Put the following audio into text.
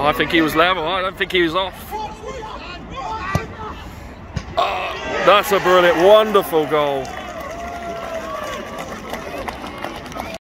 I think he was level. I don't think he was off. Oh, that's a brilliant, wonderful goal.